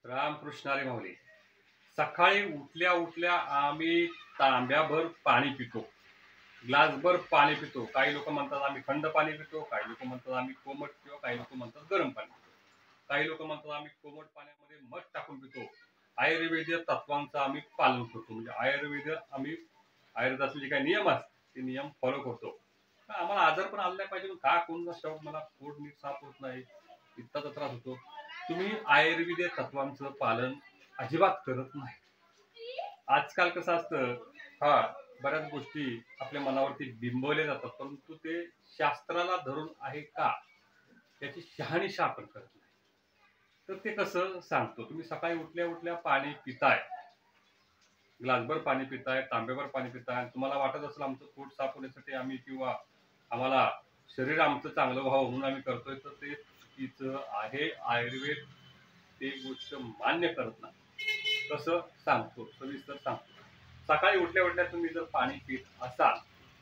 रामकृष्णारी माऊली. सकाळी उठल्या उठल्या आम्ही तांब्याभर पाणी पितो, ग्लासभर पाणी पितो. काही लोक म्हणतात आम्ही थंड पाणी पितो, काही लोक म्हणतात आम्ही कोमट पितो, काही लोक म्हणतात गरम पाणी पितो, काही लोक म्हणतात आम्ही कोमट पाण्यामध्ये मध टाकून पितो. आयुर्वेदीय तत्वांचं आम्ही पालन करतो. म्हणजे आयुर्वेदाचे जे काही नियम असतात ते नियम फॉलो करतो. आम्हाला आजार पण आला नाही पाहिजे. का कोण शौक मला पोट नीट साफ होत नाही, पित्ताचा त्रास होतो. तुम्ही आयुर्वेदीय तत्वांचं पालन अजिबात करत नाही. आजकाल कसं असतं, बऱ्याच गोष्टी आपल्या मनावरती बिंबवल्या जातात, परंतु ते शास्त्राला धरून आहे का याची शहानिशा आपण करत नाही. तर ते कसं सांगतो. तुम्ही सकाळी उठल्या उठल्या पाणी पिताय, ग्लासभर पाणी पिताय, तांब्याभर पाणी पिताय, तुम्हाला वाटत असेल आमचं पोट साफ होण्यासाठी आम्ही किंवा आम्हाला शरीर आमचं चांगलं व्हावं म्हणून आम्ही करतोय, तर ते चुकीचं आहे. आयुर्वेद ते गोष्ट मान्य करत नाही. कसं सांगतो, सविस्तर सांगतो. सकाळी उठल्या उठल्या तुम्ही जर पाणी पित असाल,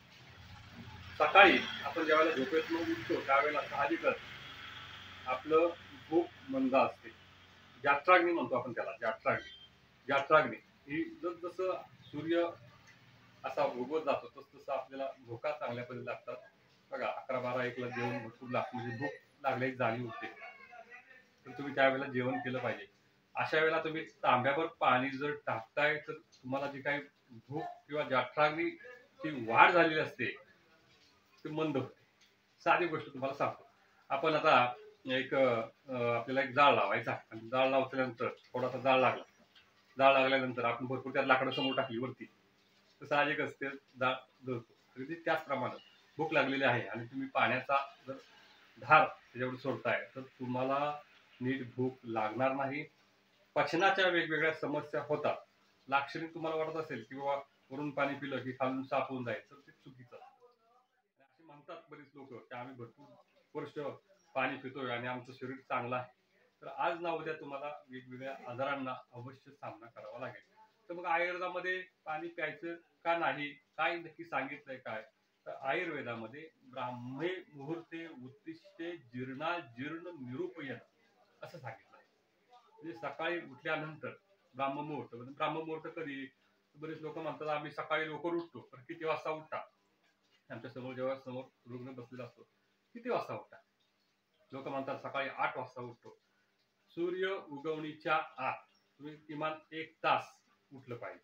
सकाळी आपण ज्यावेळेला झोपेतून उठतो त्यावेळेला साहजिकच आपलं भूक मंद असते. जात्राग्नी म्हणतो आपण त्याला. जात्राग्नी ही जसं सूर्य असा उगवत जातो तसं आपल्याला भूका चांगल्या पद्धतीने लागतात. बघा 11-12-1ला जेवण भरपूर लागतं, म्हणजे भूक लागल्याची जाणीव होते. तर तुम्ही त्यावेळेला जेवण केलं पाहिजे. अशा वेळेला तुम्ही तांब्याभर पाणी जर टाकताय तर तुम्हाला जी काही भूक किंवा जाठराग्नीची वाढ झालेली असते ती मंद होते. साधी गोष्ट तुम्हाला सांगतो. आपण आता आपल्याला एक जाळ लावायचा, आणि जाळ लावल्यानंतर थोडासा जाळ लागल्यानंतर आपण भरपूर त्या लाकडं समोर टाकली वरती, तर साहजिक असते जाळ जळतो. अगदी त्याचप्रमाणे भूक लागलेली आहे आणि तुम्ही पाण्याचा जर धार त्याच्यावर सोडताय तर तुम्हाला नीट भूक लागणार नाही. पचनाच्या वेगवेगळ्या समस्या होतात. लाक्षणिक तुम्हाला वाटत असेल की बाबा वरून पाणी पिलं की खालून साफ होऊन जाईल, तर ते चुकीचं असतं. असे म्हणतात बरीच लोक की आम्ही भरपूर वर्ष पाणी पितोय आणि आमचं शरीर चांगलं आहे. तर आज ना उद्या तुम्हाला वेगवेगळ्या आजारांना अवश्य सामना करावा लागेल. तर मग आयुर्वेदामध्ये पाणी प्यायचं का नाही, काय नक्की सांगितलंय काय? तर आयुर्वेदामध्ये ब्राह्मे मुहूर्ते उत्तिष्ठे जीर्ण निरूपयन असं सांगितलं. म्हणजे सकाळी उठल्यानंतर ब्राह्ममुहूर्त. म्हणजे ब्राह्ममुहूर्त कधी? बरेच लोक म्हणतात आम्ही सकाळी लवकर उठतो. तर किती वाजता उठता? आमच्या समोर जेव्हा समोर रुग्ण बसलेला असतो, किती वाजता उठता? लोक म्हणतात सकाळी 8 वाजता उठतो. सूर्य उगवणीच्या आत तुम्ही किमान 1 तास उठलं पाहिजे.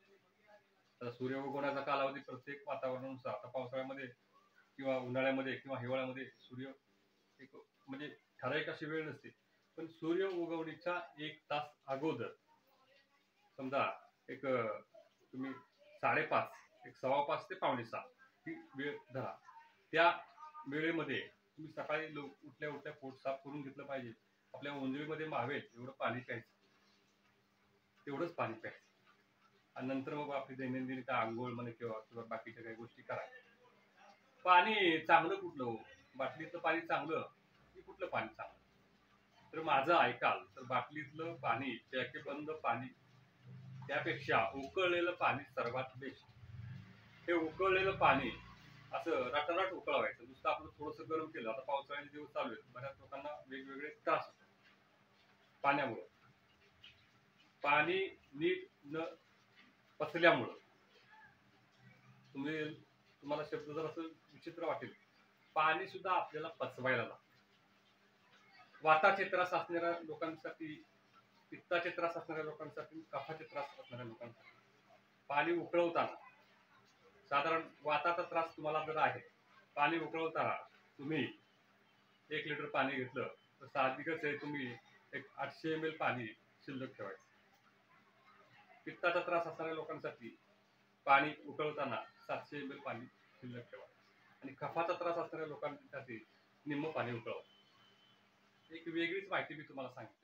तर सूर्य उगवण्याचा कालावधी प्रत्येक वातावरणानुसार, आता पावसाळ्यामध्ये किंवा उन्हाळ्यामध्ये किंवा हिवाळ्यामध्ये सूर्य एक म्हणजे ठराविक अशी वेळ नसते. पण सूर्य उगवणीच्या 1 तास अगोदर समजा तुम्ही 5:30, 5:15 ते 5:45 ही वेळ धरा. त्या वेळेमध्ये तुम्ही सकाळी उठल्या उठल्या पोट साफ करून घेतलं पाहिजे. आपल्या ओंजळीमध्ये मावेल एवढं पाणी प्यायचं, तेवढंच पाणी प्यायचं. आणि नंतर मग आपली दैनंदिन काय आंघोळ म्हणे किंवा बाकीच्या काही गोष्टी करायच्या. पाणी चांगलं कुठलं हो? बाटलीतलं पाणी चांगलं की कुठलं पाणी चांगलं? तर माझं ऐकाल तर बाटलीतलं पाणी, बंद पाणी त्यापेक्षा उकळलेलं पाणी सर्वात बेस्ट. हे उकळलेलं पाणी असं रटारट उकळवायचं. नुसतं आपलं थोडंसं गरम केलं. आता पावसाळ्याचे दिवस चालू आहेत, बऱ्याच लोकांना वेगवेगळे त्रास होतात पाण्यामुळं. पाणी नीट न पचल्यामुळं तुम्हाला शब्द जर असं विचित्र वाटेल, पाणी सुद्धा आपल्याला पचवायला लागतं. वाताचे त्रास असणाऱ्या लोकांसाठी, पित्ताचे त्रास असणाऱ्या लोकांसाठी, कफाचे त्रास असणाऱ्या लोकांसाठी पाणी उकळवताना, साधारण वाताचा त्रास तुम्हाला जर आहे, पाणी उकळवताना तुम्ही 1 लिटर पाणी घेतलं तर साहजिकच आहे तुम्ही एक 800 ml पाणी शिल्लक ठेवायचं. पित्ताचा त्रास असणाऱ्या लोकांसाठी पाणी उकळताना 700 ml पाणी शिल्लक ठेवायचं. आणि कफाचा त्रास असणाऱ्या लोकांसाठी निम्म पाणी उकळवा. एक वेगळीच माहिती मी तुम्हाला सांगितली.